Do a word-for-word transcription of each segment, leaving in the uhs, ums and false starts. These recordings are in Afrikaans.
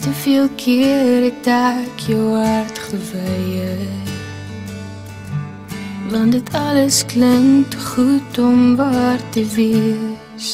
te veel keer het ek jou hart geweier, want dit alles klink te goed om waar te wees.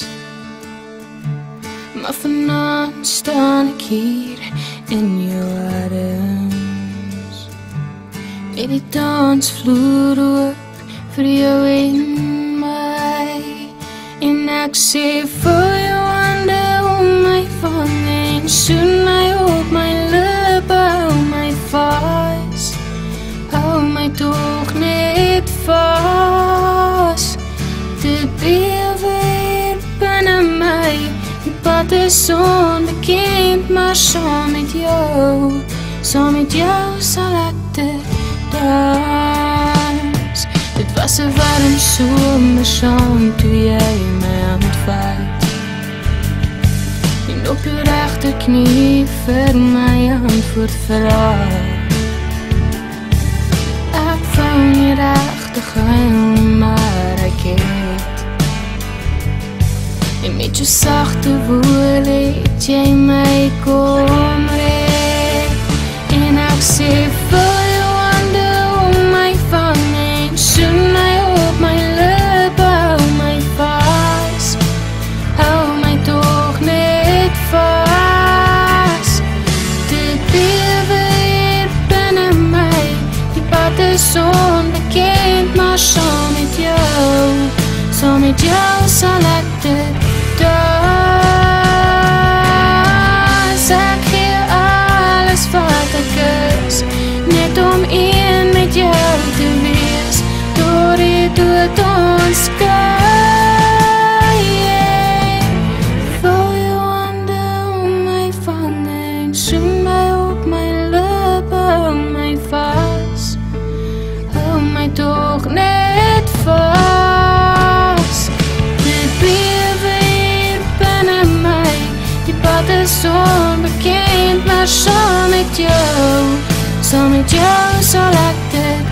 Maar vanaand staan ek hier in jou arms, met die dansvloer oop vir jou en my, en ek sê vir jou hande om my vang en soen my op my lippe, hou my vas, hou my toch net vas. Dit bewe hier binne my, die pad is onbekend, maar saam met jou, saam met jou sal ek dit dans. Dit was 'n warm somersaand toe jy my hand vat, en op jou regterknie vir my antwoord vra. Ek wou nie regtig huil, maar ek het, en met jou sagte woorde het jy my kom red, en ek sê vir jou hande om my vang en soen my op my lippe, hou my vas, hou my toch net vas. Dit bewe hier binne my, die pad is onbekend, maar saam met jou, saam met jou sal ek dit dans. Ek gee alles wat ek is, net om een met jou te wees, door die dood ons skei. Vou jou hande om my vang en soen my op my lippe, hou my vas, hou my toch net vas. Dit bewe hier binne my, die pad is onbekend, maar saam met jou, saam met jou sal ek dit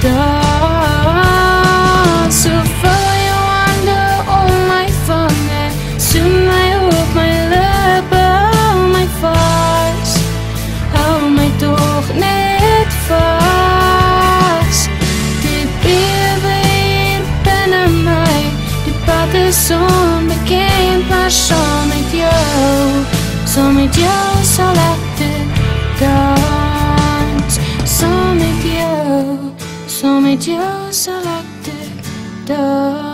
dans. So vou jou hande om my vang en soen my op my lippe, hou my vas, hou my toch net vas. Dit bewe hier binne my, die pad is onbekend, maar saam met jou, saam met jou sal ek dit dans. Saam met jou, saam met jou sal ek dit dans.